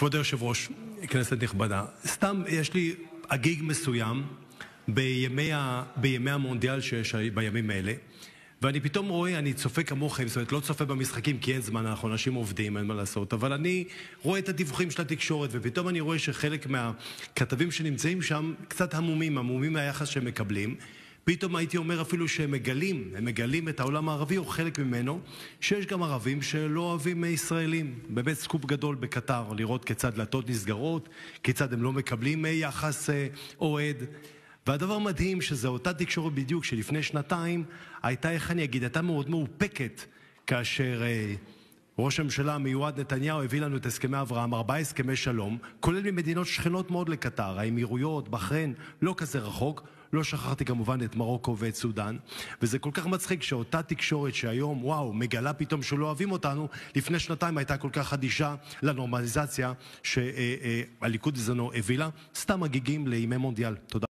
כבוד היושב ראש, כנסת נכבדה, סתם יש לי הגיג מסוים בימי המונדיאל שיש בימים האלה, ואני פתאום רואה, אני צופה כמוכם, זאת אומרת לא צופה במשחקים כי אין זמן, אנחנו אנשים עובדים, אין מה לעשות, אבל אני רואה את הדיווחים של התקשורת, ופתאום אני רואה שחלק מהכתבים שנמצאים שם קצת המומים מהיחס שהם מקבלים. פתאום הייתי אומר אפילו שהם מגלים את העולם הערבי או חלק ממנו, שיש גם ערבים שלא אוהבים ישראלים. באמת סקופ גדול בקטר, לראות כיצד דלתות נסגרות, כיצד הם לא מקבלים יחס אוהד. והדבר מדהים שזה אותה תקשורת בדיוק שלפני שנתיים הייתה, איך אני אגיד, הייתה מאוד מאופקת כאשר ראש הממשלה המיועד נתניהו הביא לנו את הסכמי אברהם, 4 הסכמי שלום, כולל ממדינות שכנות מאוד לקטר, האמירויות, בחריין, לא כזה רחוק. לא שכחתי כמובן את מרוקו ואת סודן, וזה כל כך מצחיק שאותה תקשורת שהיום, וואו, מגלה פתאום שלא אוהבים אותנו, לפני שנתיים הייתה כל כך חדישה לנורמליזציה שהליכוד בזמנו הביאה. סתם הגיגים לימי מונדיאל. תודה.